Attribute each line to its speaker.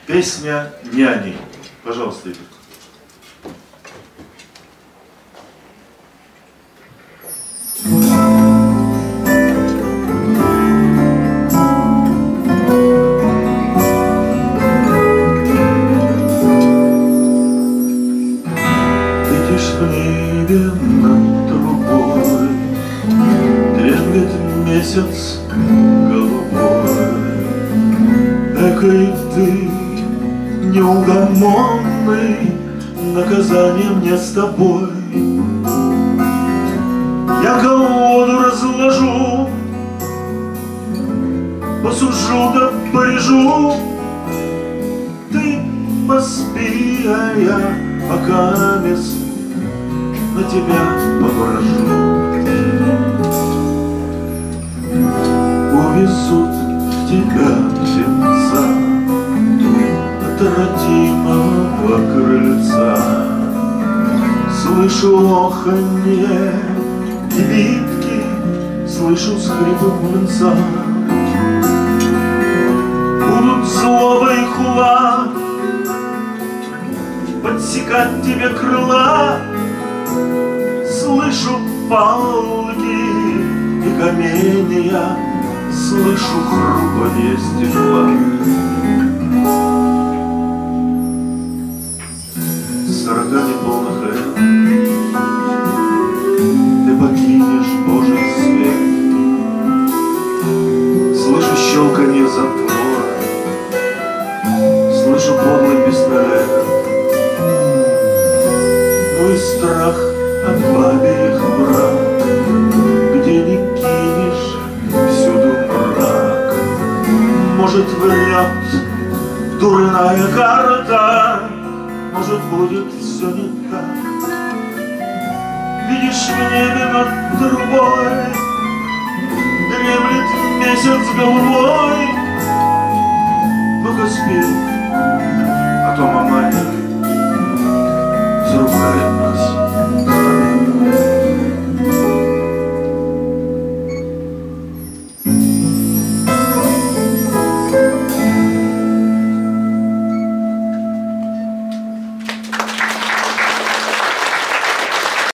Speaker 1: Песня «Няни». Пожалуйста, Игорь.
Speaker 2: Летишь в небе над трубой, трепет месяц голубой. Экой ты неугомонный, наказание мне с тобой. Я колоду разложу, посужу да порежу. Ты поспи, а я пока мест на тебя поворожу. Увезут тебя птенца от родимого крыльца. Слышу оханье кибитки, слышу скрипы млынца. Будут злоба и хула подсекать тебе крыла. Слышу палки и каменья, слышу хрупанье стекла. С 40 неполных лет ты покинешь Божий свет. Слышу щелканье затвора, слышу подлый пистолет. Мой страх от бабьих враг, где не кинешь, всюду мрак. Может, врет дурная карта, может, будет все не так. Видишь, в небе над трубой дремлет месяц головой. Ну-ка спи, а то маманя зарубает.